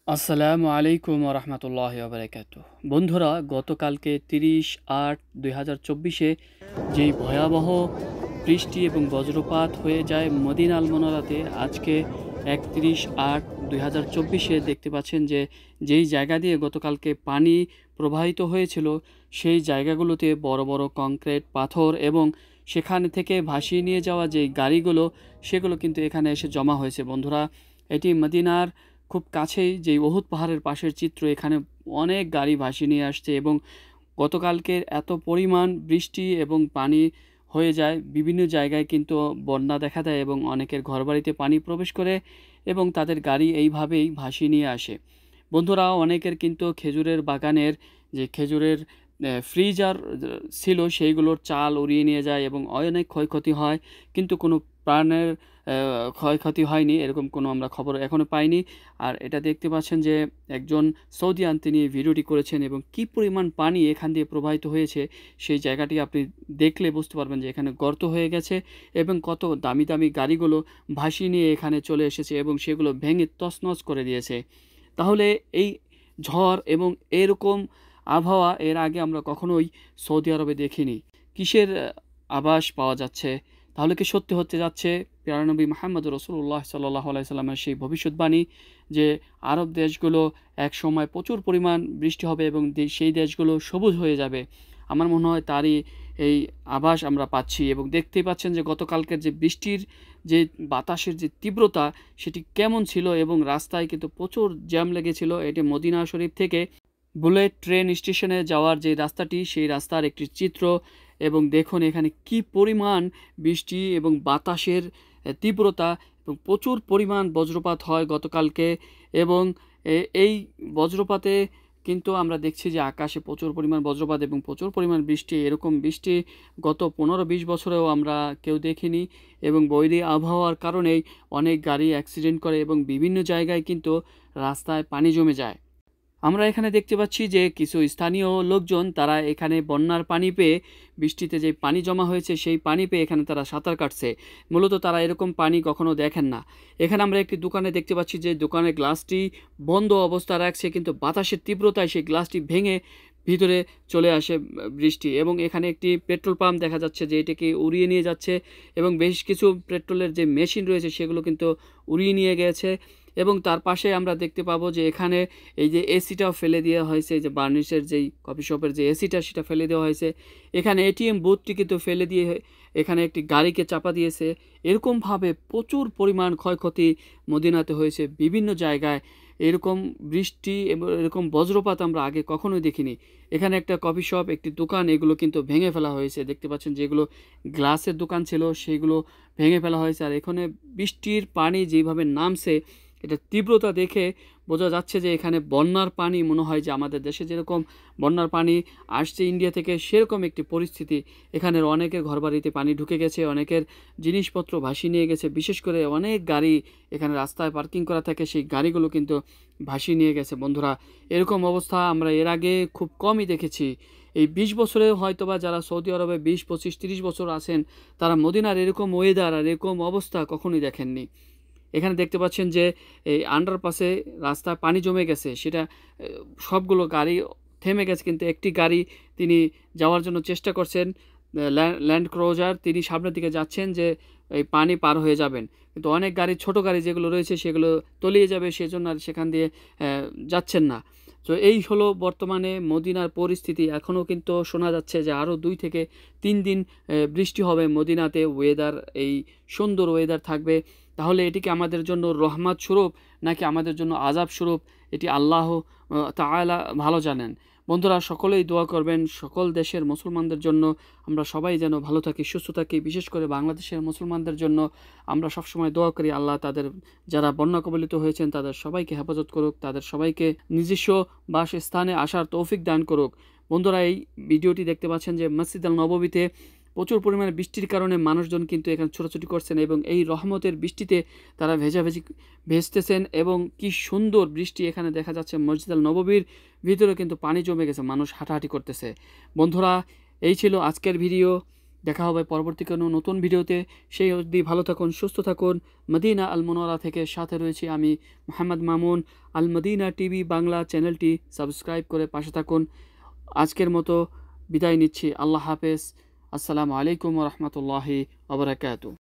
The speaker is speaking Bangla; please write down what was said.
আসসালামু আলাইকুম রহমতুল্লাহ বারাকাতুহু। বন্ধুরা, গতকালকে 30/8/2024 যেই ভয়াবহ বৃষ্টি এবং বজ্রপাত হয়ে যায় মদিনা আল মুনাওয়ারাতে, আজকে 31/8/2024 দেখতে পাচ্ছেন যে যেই জায়গা দিয়ে গতকালকে পানি প্রবাহিত হয়েছিল সেই জায়গাগুলোতে বড় বড় কংক্রিট পাথর এবং সেখান থেকে ভাসিয়ে নিয়ে যাওয়া যেই গাড়িগুলো সেগুলো কিন্তু এখানে এসে জমা হয়েছে। বন্ধুরা, এটি মদিনার খুব কাছেই যেই উহুদ পাহাড়ের পাশের চিত্র। এখানে অনেক গাড়ি ভাসিয়ে নিয়ে আসছে এবং গতকালকের এত পরিমাণ বৃষ্টি এবং পানি হয়ে যায়, বিভিন্ন জায়গায় কিন্তু বন্যা দেখা দেয় এবং অনেকের ঘরবাড়িতে পানি প্রবেশ করে এবং তাদের গাড়ি এইভাবেই ভাসিয়ে নিয়ে আসে। বন্ধুরা, অনেকের কিন্তু খেজুরের বাগানের যে খেজুরের ফ্রিজার ছিল সেইগুলোর চাল উড়িয়ে নিয়ে যায় এবং অনেক ক্ষয়ক্ষতি হয়, কিন্তু কোনো প্রাণের ক্ষয়ক্ষতি হয়নি, এরকম কোনো আমরা খবর এখনও পাইনি। আর এটা দেখতে পাচ্ছেন যে একজন সৌদিয়ান তিনি এই ভিডিওটি করেছেন এবং কি পরিমাণ পানি এখান দিয়ে প্রবাহিত হয়েছে সেই জায়গাটি আপনি দেখলে বুঝতে পারবেন যে এখানে গর্ত হয়ে গেছে এবং কত দামি দামি গাড়িগুলো ভাসিয়ে নিয়ে এখানে চলে এসেছে এবং সেগুলো ভেঙে তছনছ করে দিয়েছে। তাহলে এই ঝড় এবং এরকম আবহাওয়া এর আগে আমরা কখনোই সৌদি আরবে দেখিনি। কিসের আভাস পাওয়া যাচ্ছে? তাহলে কি সত্যি হতে যাচ্ছে প্রিয় নবী মুহাম্মদ রাসূলুল্লাহ সাল্লাল্লাহু আলাইহি সাল্লামের সেই ভবিষ্যৎবাণী যে আরব দেশগুলো এক সময় প্রচুর পরিমাণ বৃষ্টি হবে এবং সেই দেশগুলো সবুজ হয়ে যাবে? আমার মনে হয় তারই এই আভাস আমরা পাচ্ছি এবং দেখতেই পাচ্ছেন যে গতকালকের যে বৃষ্টির যে বাতাসের যে তীব্রতা সেটি কেমন ছিল এবং রাস্তায় কিন্তু প্রচুর জ্যাম লেগেছিল। এটি মদিনা শরীফ থেকে বুলেট ট্রেন স্টেশনে যাওয়ার যে রাস্তাটি সেই রাস্তার একটি চিত্র। এবং দেখুন এখানে কি পরিমাণ বৃষ্টি এবং বাতাসের তীব্রতা এবং প্রচুর পরিমাণ বজ্রপাত হয় গতকালকে। এবং এই বজ্রপাতে কিন্তু আমরা দেখছি যে আকাশে প্রচুর পরিমাণ বজ্রপাত এবং প্রচুর পরিমাণ বৃষ্টি, এরকম বৃষ্টি গত 15-20 বছরেও আমরা কেউ দেখিনি। এবং বৈরী আবহাওয়ার কারণেই অনেক গাড়ি অ্যাক্সিডেন্ট করে এবং বিভিন্ন জায়গায় কিন্তু রাস্তায় পানি জমে যায়। আমরা এখানে দেখতে পাচ্ছি যে কিছু স্থানীয় লোকজন তারা এখানে বন্যার পানি পেয়ে, বৃষ্টিতে যে পানি জমা হয়েছে সেই পানি পেয়ে এখানে তারা সাঁতার কাটছে। মূলত তারা এরকম পানি কখনো দেখেন না। এখানে আমরা একটি দোকানে দেখতে পাচ্ছি যে দোকানের গ্লাসটি বন্ধ অবস্থা রাখছে, কিন্তু বাতাসের তীব্রতায় সেই গ্লাসটি ভেঙে ভিতরে চলে আসে বৃষ্টি। এবং এখানে একটি পেট্রোল পাম্প দেখা যাচ্ছে যে এটাকে উড়িয়ে নিয়ে যাচ্ছে এবং বেশ কিছু পেট্রোলের যে মেশিন রয়েছে সেগুলো কিন্তু উড়িয়ে নিয়ে গেছে। এবং তার পাশে আমরা দেখতে পাবো যে এখানে এই যে এসিটাও ফেলে দেওয়া হয়েছে, যে বার্নিশের যেই কফি শপের যে এসিটা সেটা ফেলে দেওয়া হয়েছে। এখানে এটিএম বুথটি কিন্তু ফেলে দিয়ে এখানে একটি গাড়িকে চাপা দিয়েছে। এরকমভাবে প্রচুর পরিমাণ ক্ষয়ক্ষতি মদিনাতে হয়েছে বিভিন্ন জায়গায়। এরকম বৃষ্টি এবং এরকম বজ্রপাত আমরা আগে কখনোই দেখিনি। এখানে একটা কফি শপ, একটি দোকান, এগুলো কিন্তু ভেঙে ফেলা হয়েছে। দেখতে পাচ্ছেন যেগুলো গ্লাসের দোকান ছিল সেইগুলো ভেঙে ফেলা হয়েছে। আর এখানে বৃষ্টির পানি যেভাবে নামছে, এটা তীব্রতা দেখে বোঝা যাচ্ছে যে এখানে বন্যার পানি মনে হয় যে আমাদের দেশে যেরকম বন্যার পানি আসছে ইন্ডিয়া থেকে, সেরকম একটি পরিস্থিতি। এখানের অনেকের ঘরবাড়িতে পানি ঢুকে গেছে, অনেকের জিনিসপত্র ভাসিয়ে নিয়ে গেছে। বিশেষ করে অনেক গাড়ি এখানে রাস্তায় পার্কিং করা থাকে, সেই গাড়িগুলো কিন্তু ভাসিয়ে নিয়ে গেছে। বন্ধুরা, এরকম অবস্থা আমরা এর আগে খুব কমই দেখেছি। এই 20 বছরে হয়তো বা যারা সৌদি আরবে 20, 25, 30 বছর আছেন তারা মদিনার এরকম ওয়েদার আর এরকম অবস্থা কখনোই দেখেননি। এখানে দেখতে পাচ্ছেন যে এই আন্ডারপাসে রাস্তায় পানি জমে গেছে, সেটা সবগুলো গাড়ি থেমে গেছে, কিন্তু একটি গাড়ি তিনি যাওয়ার জন্য চেষ্টা করছেন, ল্যান্ড ক্রুজার, তিনি সামনের দিকে যাচ্ছেন যে এই পানি পার হয়ে যাবেন, কিন্তু অনেক গাড়ি, ছোট গাড়ি যেগুলো রয়েছে সেগুলো তলিয়ে যাবে, সেজন্য আর সেখান দিয়ে যাচ্ছেন না। তো এই হলো বর্তমানে মদিনার পরিস্থিতি। এখনও কিন্তু শোনা যাচ্ছে যে আরও 2 থেকে 3 দিন বৃষ্টি হবে মদিনাতে, ওয়েদার এই সুন্দর ওয়েদার থাকবে। তাহলে এটিকে আমাদের জন্য রহমত স্বরূপ নাকি আমাদের জন্য আযাব স্বরূপ, এটি আল্লাহ তাআলা ভালো জানেন। বন্ধুরা, সকলেই দোয়া করবেন সকল দেশের মুসলমানদের জন্য, আমরা সবাই যেন ভালো থাকি, সুস্থ থাকি। বিশেষ করে বাংলাদেশের মুসলমানদের জন্য আমরা সবসময় দোয়া করি আল্লাহ তাদের যারা বন্যা কবলিত হয়েছেন তাদের সবাইকে হেফাজত করুক, তাদের সবাইকে নিজস্ব বাসস্থানে আসার তৌফিক দান করুক। বন্ধুরা, এই ভিডিওটি দেখতে পাচ্ছেন যে মসজিদ আল নববীতে প্রচুর পরিমাণে বৃষ্টির কারণে মানুষজন কিন্তু এখানে ছোটাছুটি করছেন এবং এই রহমতের বৃষ্টিতে তারা ভেজতেছেন এবং কি সুন্দর বৃষ্টি এখানে দেখা যাচ্ছে। মসজিদ আল নববীর ভিতরে কিন্তু পানি জমে গেছে, মানুষ হাঁটাহাঁটি করতেছে। বন্ধুরা, এই ছিল আজকের ভিডিও। দেখা হবে পরবর্তী কোনো নতুন ভিডিওতে। সেই অবধি ভালো থাকুন, সুস্থ থাকুন। মদিনা আল মুনাওয়ারা থেকে সাথে রয়েছি আমি মোহাম্মদ মামুন। আল মদিনা টিভি বাংলা চ্যানেলটি সাবস্ক্রাইব করে পাশে থাকুন। আজকের মতো বিদায় নিচ্ছি। আল্লাহ হাফেজ। আসসালামু আলাইকুম ওয়া রাহমাতুল্লাহি ওয়া বারাকাতুহু।